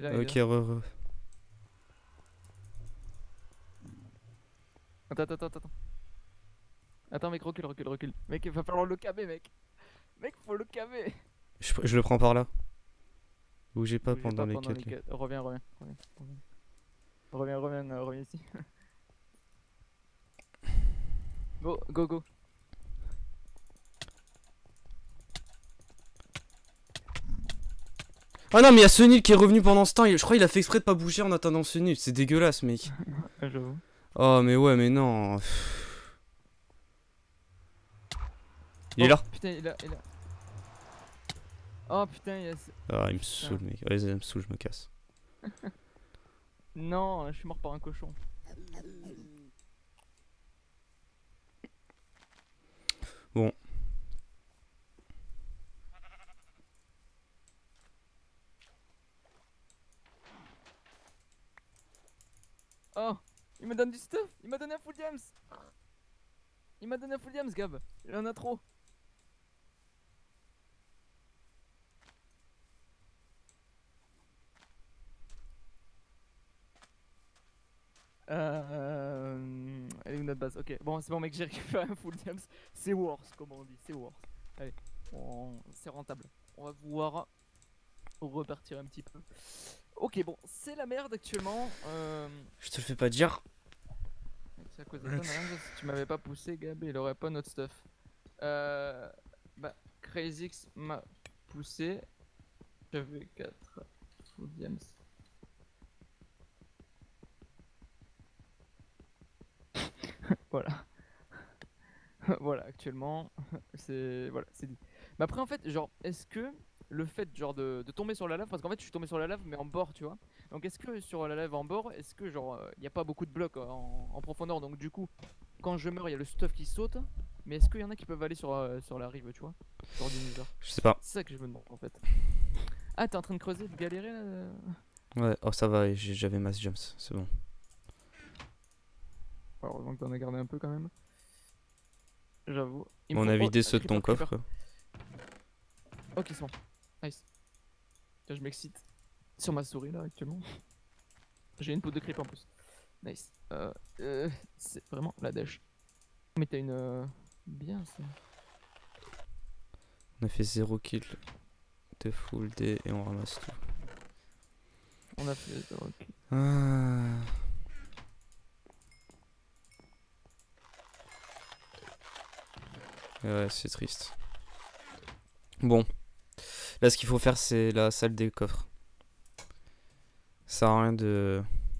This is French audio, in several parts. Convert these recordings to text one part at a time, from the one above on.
là, il est Ok, là. re. Attends. Attends, mec, recule. Mec, il va falloir le camer, mec. Mec, faut le camer. Je le prends par là. Bougez pas Bougez pendant pas les pendant quêtes. les quêtes. Reviens ici. Go. Ah non, mais il y a Sunil qui est revenu pendant ce temps. Je crois qu'il a fait exprès de pas bouger en attendant Sunil. C'est dégueulasse, mec. Ah, j'avoue. Oh, mais ouais, mais non. Il est là. Putain, il est là. Oh putain, Ah, il me putain. saoule, mec. Ouais, il me saoule, je me casse. Non, je suis mort par un cochon. Bon. Oh, il me donne du stuff. Il m'a donné un full diams. Gab. Il en a trop. Elle est où notre base? Ok, bon, c'est bon, mec, j'ai récupéré un full diams. C'est worse, comme on dit, c'est worse. Allez, c'est rentable. On va pouvoir repartir un petit peu. Ok, bon, c'est la merde actuellement. Je te le fais pas dire. C'est à cause de toi, Naranja, si tu m'avais pas poussé, Gab, il aurait pas notre stuff. Bah, CrazyX m'a poussé. J'avais 4 full diams. Voilà. Voilà, actuellement, c'est dit. Mais après, en fait, genre, est-ce que le fait, genre, de tomber sur la lave, parce qu'en fait, je suis tombé sur la lave, mais en bord, tu vois. Donc, est-ce que sur la lave en bord, est-ce que, genre, il n'y a pas beaucoup de blocs en profondeur, donc du coup, quand je meurs, il y a le stuff qui saute, mais est-ce qu'il y en a qui peuvent aller sur la rive, tu vois, genre du Nether? Je sais pas. C'est ça que je me demande, en fait. Ah, t'es en train de creuser, de galérer là? Ouais, oh, ça va, j'avais mass jumps, c'est bon. Heureusement que t'en as gardé un peu quand même. J'avoue. Il me On faut... a Oh, vidé ceux de ton creeper. coffre, quoi. Ok, c'est bon. Nice. Tiens, je m'excite sur ma souris là actuellement. J'ai une peau de creep en plus. Nice. C'est vraiment la dèche. Mais t'as une. Bien ça. On a fait 0 kill de full D et on ramasse tout. On a fait. Ok. Ah. Ouais, c'est triste. Bon. Là, ce qu'il faut faire, c'est la salle des coffres. Ça sert à rien de...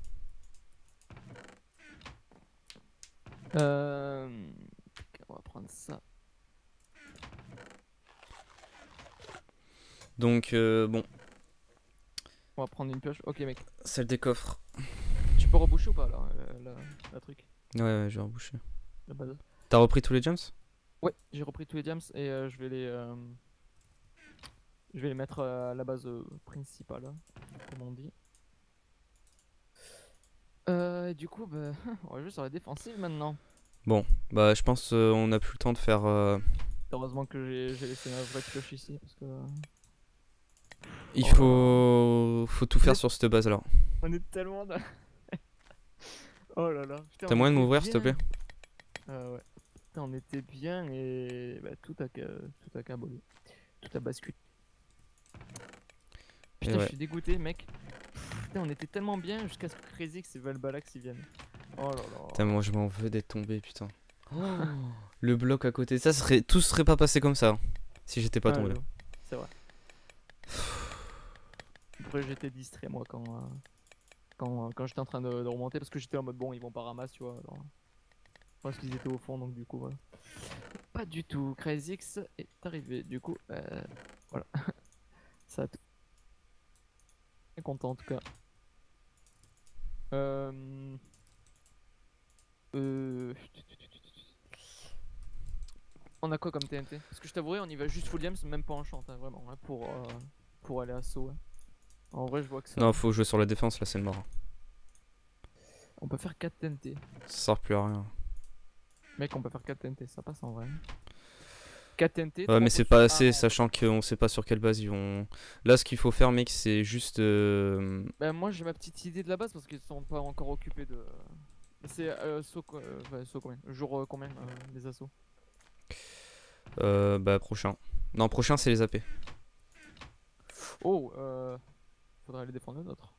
On va prendre ça. Donc, bon. On va prendre une pioche. Ok, mec. Salle des coffres. Tu peux reboucher ou pas là, la truc? Ouais, je vais reboucher. La base. T'as repris tous les jumps? Ouais, j'ai repris tous les diams et je vais les mettre à la base principale, hein, comme on dit. Et du coup, bah, on va jouer sur la défensive maintenant. Bon, bah je pense on a plus le temps de faire... Heureusement que j'ai laissé ma vraie pioche ici parce que Il oh faut tout faire sur cette base là. on est tellement dans... Oh là là. Putain, T'as on moyen de était m'ouvrir s'il te bien. plaît? Ouais. Putain, on était bien et bah, tout a cabolé. Tout a basculé. Putain, je Ouais. suis dégoûté, mec. Putain, on était tellement bien jusqu'à ce que CrazyX et Valbalax y viennent. Oh là là. Putain, moi je m'en veux d'être tombé, putain. Le bloc à côté, ça serait... Tout serait pas passé comme ça, hein, si j'étais pas tombé là. C'est vrai. Après, j'étais distrait moi quand j'étais en train de remonter parce que j'étais en mode bon, ils vont pas ramasser, tu vois. Alors, je pense qu'ils étaient au fond donc du coup, voilà. Pas du tout. CrazyX est arrivé, du coup, voilà. Ça a tout. Content en tout cas. On a quoi comme TNT? Parce que je t'avouerai, on y va juste full diams, même pas en chant, hein, vraiment, hein, pour aller à saut. Hein. En vrai, je vois que ça. Non, faut jouer sur la défense là, c'est le mort. On peut faire 4 TNT. Ça sert plus à rien. Mec, on peut faire 4 TNT, ça passe en vrai. 4 TNT, Ouais, 3 mais c'est pas potions. Ah assez, non. sachant qu'on sait pas sur quelle base ils vont. Là, ce qu'il faut faire, mec, c'est juste. Bah, moi j'ai ma petite idée de la base parce qu'ils sont pas encore occupés de. C'est saut combien? Jour combien les assauts? Bah, prochain. Non, prochain, c'est les AP. Oh, faudrait aller défendre le nôtre.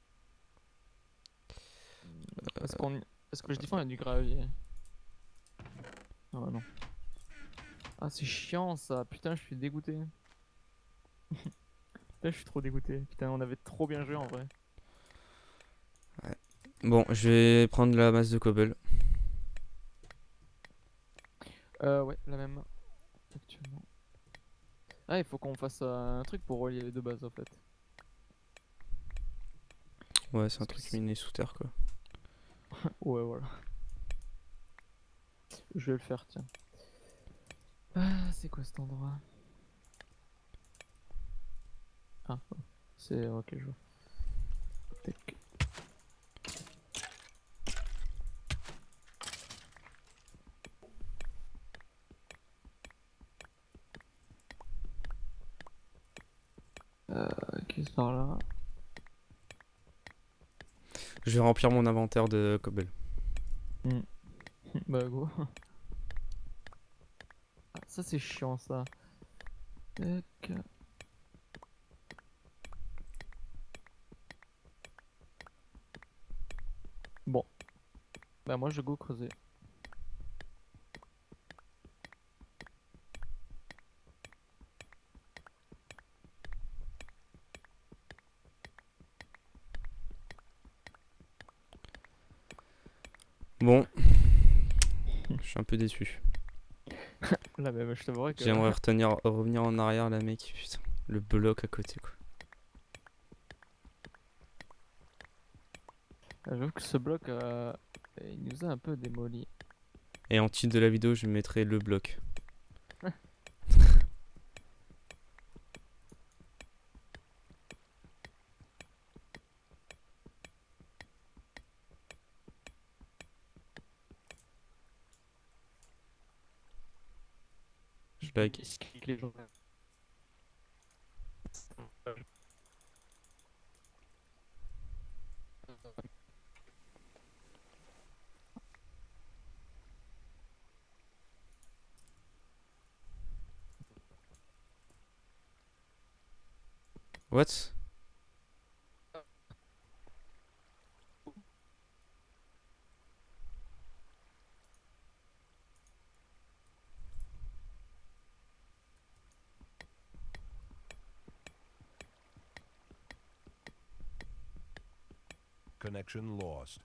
Est-ce qu'on... Est-ce que je défends il y a du gravier? Ah bah non. Ah c'est chiant ça, putain je suis dégoûté. Putain je suis trop dégoûté. Putain on avait trop bien joué en vrai. Bon, je vais prendre la masse de cobble. Ouais, la même actuellement. Ah il faut qu'on fasse un truc pour relier les deux bases en fait. Ouais, c'est un Parce que truc miné sous terre, quoi. ouais voilà. Je vais le faire tiens. Ah c'est quoi cet endroit? Ah c'est ok je vois. Tac. Ok c'est par là. Je vais remplir mon inventaire de cobble. Hmm. Bah go. Ah, ça c'est chiant ça. Tac. Bon, bah moi je go creuser. Bon, je suis un peu déçu. Là même je t'avouerais que J'aimerais revenir en arrière, là, mec. Putain, le bloc à côté, quoi. j'avoue que ce bloc il nous a un peu démoli. Et en titre de la vidéo, je mettrai le bloc. Je lag. Les gens. What? Connection lost.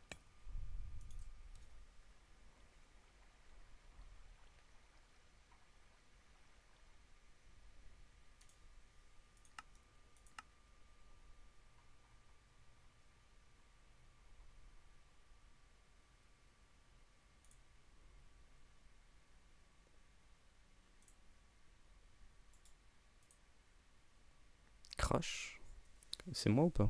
Crash. C'est moi ou pas?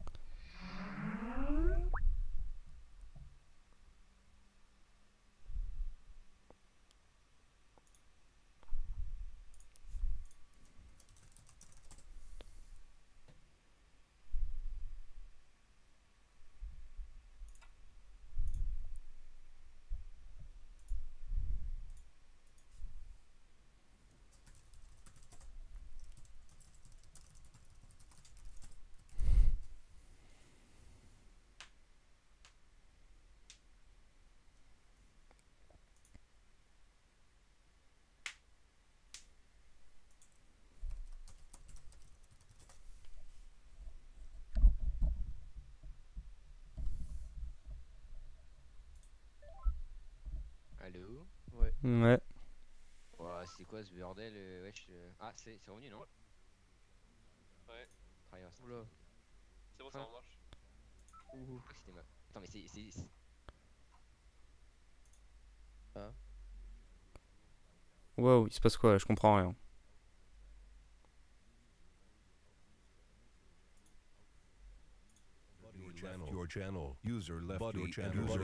Allô? Ouais. Ouais. Ouah, c'est quoi ce bordel? Wesh. Ah, c'est revenu, non? Ouais, Travailleur, ça. Oula. c'est bon, ça Ah. marche. Je crois que c'était ma. Attends, mais c'est. Ah. Wow, il se passe quoi là? Je comprends rien. Your channel. User left your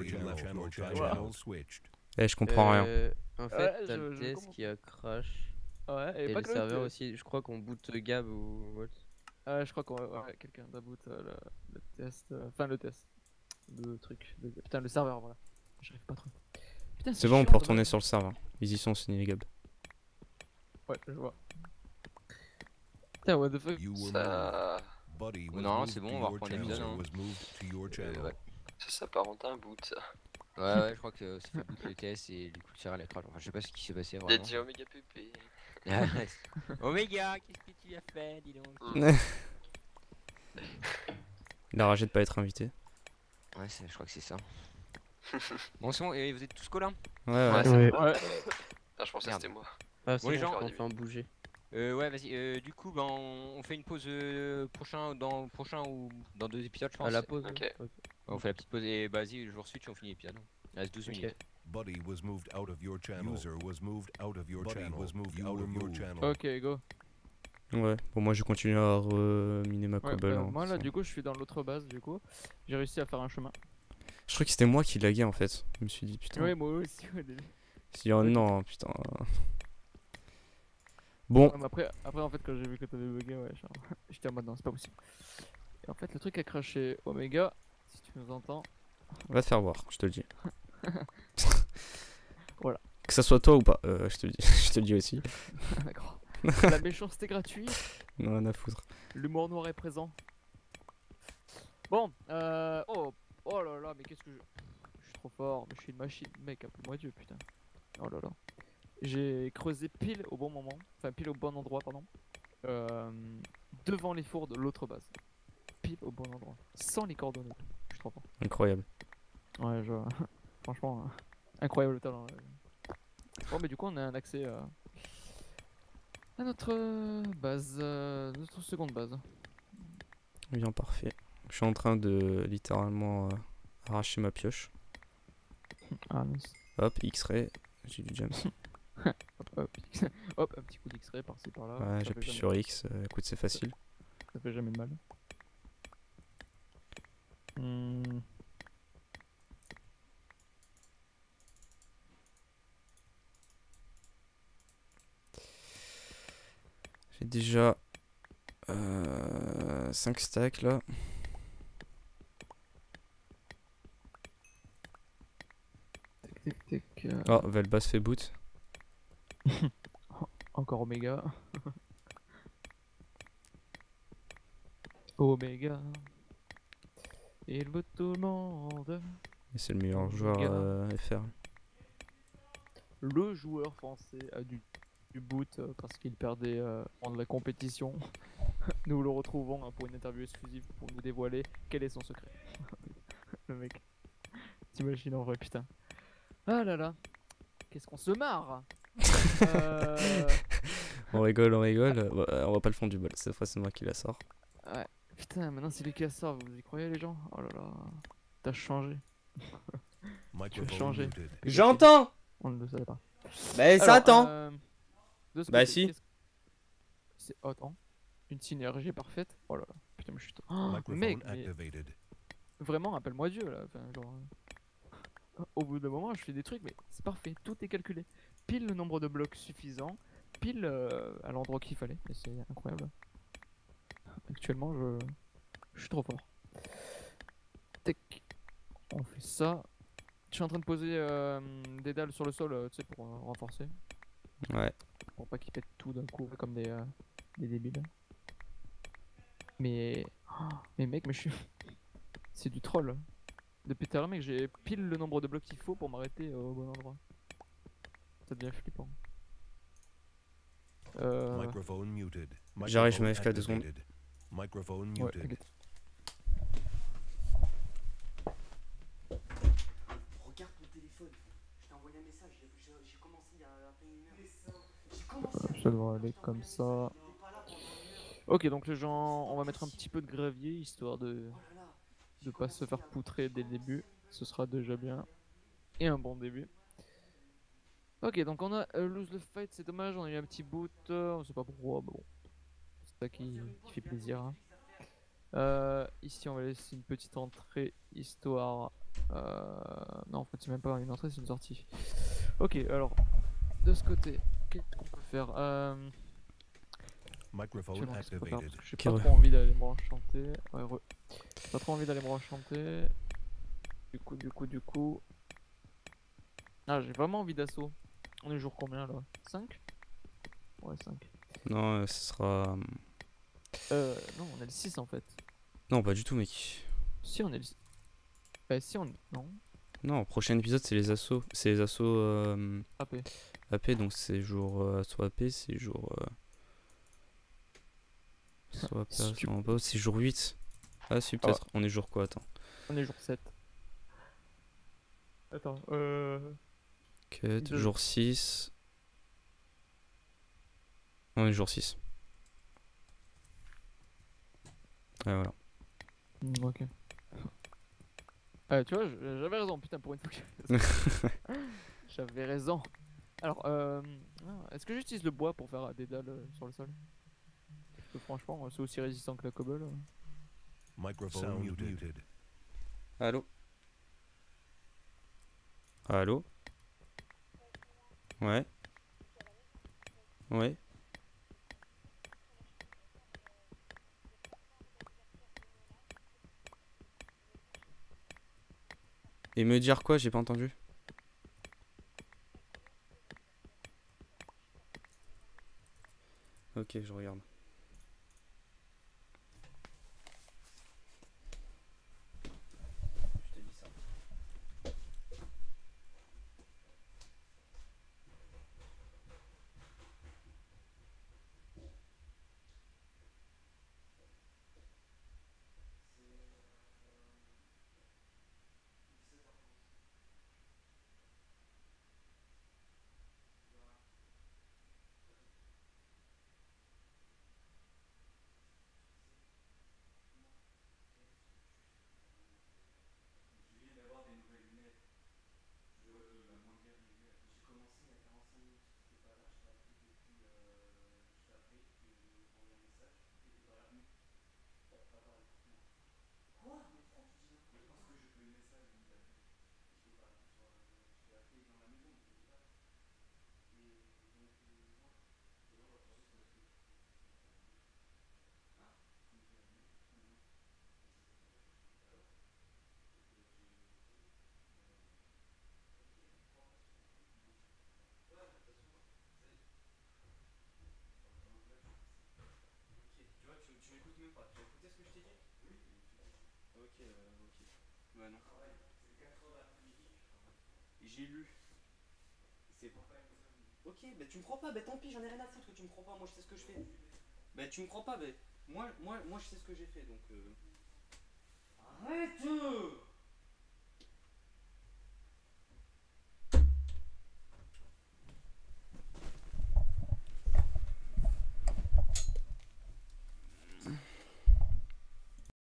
channel. Channel switched. Eh, je comprends rien. En fait, Ouais, t'as je le test comprends. qui a crash. Ouais, et Et pas les que l'autre, serveurs aussi, je crois qu'on boot Gab ou Walt. je crois qu'on ouais, quelqu'un d'about le test. Enfin, le test. Le truc. Putain, le serveur, voilà. J'arrive pas trop. Putain, C'est bon, on peut retourner sur le serveur. Ils y sont, signés Gab. Ouais, je vois. Putain, what the fuck. You were moved. Ça. Buddy was Non, moved c'est to bon, on va your reprendre channel. l'épisode, User hein. was moved to your channel. Ouais. Ça s'apparente à un boot, ça. Ouais, je crois que ça fait boot le test et du coup le serveur est Enfin, je sais pas ce qui s'est passé Il a vraiment. dit Omega PP. Oméga, qu'est-ce que tu as fait, dis donc? Il a ragé de pas être invité. Ouais, je crois que c'est ça. Bon, c'est bon, et vous êtes tous collants? Ouais, Ouais, ouais. c'est Ouais. bon. Ouais. Ah, je pensais que Merde. c'était moi. Ah, Bon, c'est les bon, gens, on fait un bouger. Ouais, vas-y, du coup, ben, on fait une pause prochain ou dans 2 épisodes, je pense. À la pause. Ok. Ouais. On fait la petite pause et vas-y, je vous switch, on finit l'épisode. Il reste 12 Ok. minutes. Buddy was moved out of your channel. User was moved out of your channel. Was moved You out were of your moved. channel. Ok, go. Ouais, bon, moi je continue à reminer ma Ouais, cobble. hein, moi là, ça. du coup, je suis dans l'autre base, du coup. J'ai réussi à faire un chemin. Je crois que c'était moi qui laguais en fait. Je me suis dit, putain. Ouais, moi aussi au début. Si, oh Ouais. non, putain. Bon, Ouais, mais après, en fait, quand j'ai vu que t'avais bugué, ouais, genre, j'étais en mode non, c'est pas possible. Et en fait, le truc a craché Omega, si tu nous entends. va te faire voir, je te le dis. Voilà. Que ça soit toi ou pas, je te le dis, je te le dis aussi. D'accord. La méchanceté gratuite, Non, rien à foutre. l'humour noir est présent. Bon, oh là là, mais qu'est-ce que je suis trop fort, mais je suis une machine, mec, appelle-moi Dieu, putain. Oh là là. J'ai creusé pile au bon moment, enfin pile au bon endroit, pardon. Devant les fours de l'autre base. Pile au bon endroit. Sans les coordonnées. Je suis trop fort. Incroyable. Ouais, franchement, incroyable talent. Bon, mais du coup, on a un accès à notre base, notre seconde base. Bien, parfait. Je suis en train de littéralement arracher ma pioche. Ah, nice. Hop, X-ray, j'ai du James. Hop, hop, un petit coup d'X-ray par-ci par-là. Ouais, ça j'appuie fait sur X, écoute, c'est facile. Ça fait jamais mal. J'ai déjà 5 stacks là. Tic, tic, tic, Oh, Velbas fait boot. Encore Omega. Omega. Il veut tout le monde. Et c'est le meilleur joueur FR. Le joueur français a du boot parce qu'il perdait en de la compétition. Nous le retrouvons pour une interview exclusive pour nous dévoiler quel est son secret. Le mec. T'imagines en vrai, putain. Ah là là. Qu'est-ce qu'on se marre. On rigole, on rigole. On va pas le fond du bol. Cette fois, c'est moi qui la sors. Ouais. Putain, maintenant c'est lui qui sort. Vous y croyez, les gens? Oh là là. T'as changé. Microphone changer. muted. J'entends. On ne le savait pas. Bah ça Alors, attend. De ce Bah, côté, si. c'est attends. Une synergie parfaite. Oh là là. Putain, mais je suis. Oh, Microphone mec, mais activated. vraiment, appelle-moi Dieu là. Enfin, genre, au bout d'un moment, je fais des trucs, mais c'est parfait. Tout est calculé. Pile le nombre de blocs suffisant. Pile à l'endroit qu'il fallait. Et c'est incroyable. Actuellement, je suis trop fort. Tac. On fait ça. Je suis en train de poser des dalles sur le sol, tu sais, pour renforcer. Ouais. Pour pas qu'ils pètent tout d'un coup comme des débiles. Mais. Mais mec, mais je suis. C'est du troll. Depuis tout à l'heure, mec, j'ai pile le nombre de blocs qu'il faut pour m'arrêter au bon endroit. Ça devient flippant. Microphone muted. J'arrive, je Microphone mets FK 2 secondes. activated. Microphone Ouais, muted. t'inquiète. Regarde ton téléphone. Je t'ai envoyé un message. J'ai commencé il y a à peine une heure. Ça devrait aller comme ça. Ok, donc les gens, on va mettre un petit peu de gravier histoire de pas se faire poutrer dès le début. Ce sera déjà bien. Et un bon début. Ok, donc on a lose the fight, c'est dommage, on a eu un petit boot, on sait pas pourquoi, mais bon. C'est ça qui fait plaisir. Hein. Ici, on va laisser une petite entrée histoire. Non, en fait, c'est même pas une entrée, c'est une sortie. Ok, alors, de ce côté, qu'est-ce qu'on peut faire Microphone actuellement, qu'est-ce qu'on peut faire, activated. parce que j'ai Ok, pas ouais. trop envie d'aller me rechanter. Ouais, j'ai pas trop envie d'aller me rechanter. Du coup. Ah, j'ai vraiment envie d'assaut. On est jour combien là? 5? Ouais, 5. Non, ce sera. Non, on est le 6 en fait. Non, pas du tout, mec. Si, on est le. Bah, si, on est. Non. Non, prochain épisode, c'est les assauts. C'est les assauts AP. AP, donc c'est jour assaut AP, c'est jour. Assaut AP, Stupide. non, pas, c'est jour 8. Ah, si, Ah ouais. peut-être. On est jour quoi, attends. On est jour 7. Attends, Cut, Deux. jour 6. On est jour 6. Ouais, voilà. Ok. Tu vois, j'avais raison, putain, pour une fois que j'avais raison. Alors, est-ce que j'utilise le bois pour faire des dalles sur le sol? Parce que franchement, c'est aussi résistant que la cobble. Microphone Sound muted. muted. Allô? Allô? Ouais. Ouais. Et me dire quoi? J'ai pas entendu. Ok, je regarde. Je t'ai dit ça. Tu vois, tu m'écoutes même pas. Tu as écouté ce que je t'ai dit? Oui. Ok, ok. Bah non. C'est 4 heures d'après-midi. J'ai lu. C'est pas. Ok, bah tu me crois pas, bah tant pis, j'en ai rien à foutre que tu me crois pas, moi je sais ce que je fais. Bah tu me crois pas, bah moi je sais ce que j'ai fait donc. Arrête!